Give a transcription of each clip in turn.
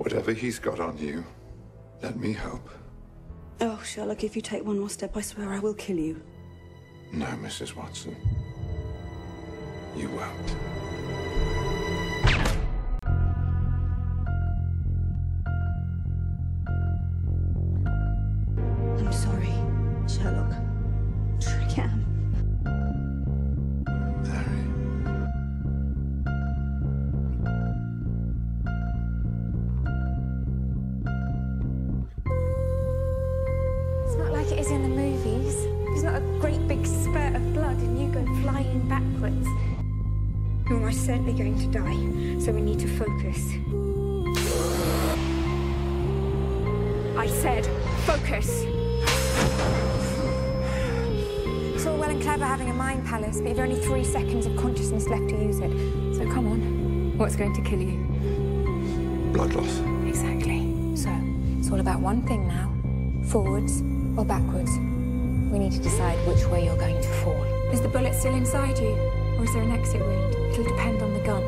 Whatever he's got on you, let me help. Oh, Sherlock, if you take one more step, I swear I will kill you. No, Mrs. Watson. You won't. I'm sorry, Sherlock. I truly am. Harry. It's not like it is in the movies. There's not a great big spurt of blood and you go flying backwards. You're almost certainly going to die, so we need to focus. I said, focus! It's all well and clever having a mind palace, but you've only 3 seconds of consciousness left to use it. So come on, what's going to kill you? Blood loss. Exactly. So, it's all about one thing now. Forwards or backwards. We need to decide which way you're going to fall. Is the bullet still inside you? Or is there an exit wound? It'll depend on the gun.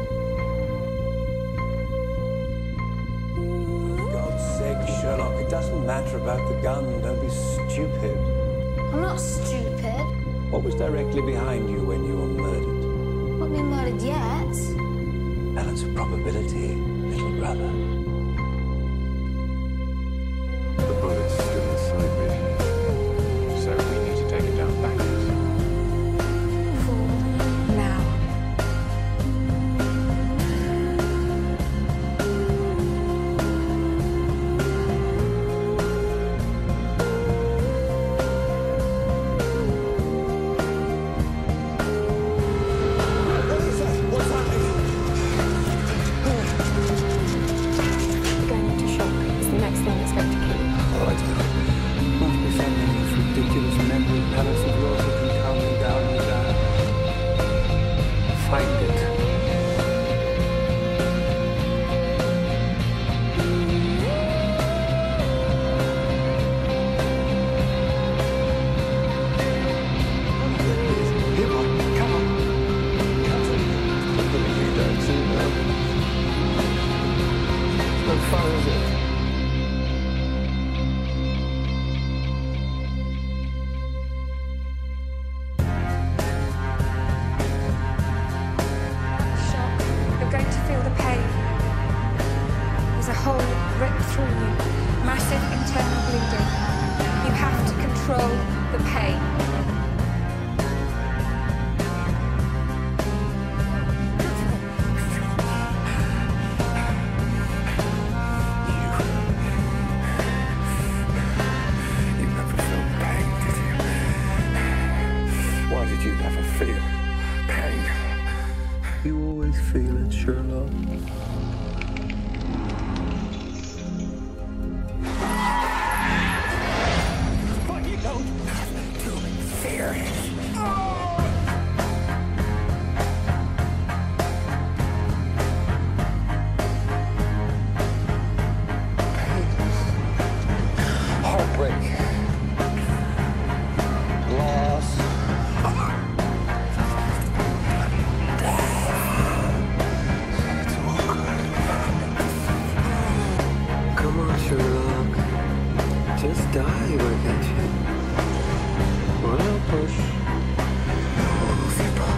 For God's sake, Sherlock, it doesn't matter about the gun. Don't be stupid. I'm not stupid. What was directly behind you when you were murdered? Not been murdered yet. Balance of probability, little brother. The bullet's still inside me. So we need to take it down backwards. Forward. Now. Going into shock is the next thing that's going to kill you. Oh, I don't know. Must be something in this ridiculous memory palace of yours that can calm me down and down. Find it. Come on, come on. You don't see now. How far is it? Shock. You're going to feel the pain. There's a hole ripped through you. Massive internal bleeding. You have to control the pain. You never felt pain, did you? Why did you never feel pain? You always feel it, Sherlock. But you don't have to fear it. Heartbreak. Loss. It's all good. Come on, Sherlock. Just die, why can't you? One little push. Oh, people.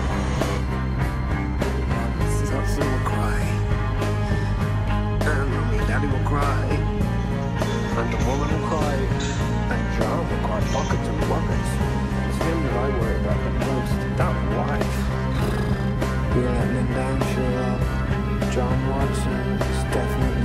Sutton will cry. And Mommy and Daddy will cry. And the woman will cry. And John will cry buckets and buckets. It's him that I worry about the most. That wife. You're letting him down, Sherlock. John Watson is definitely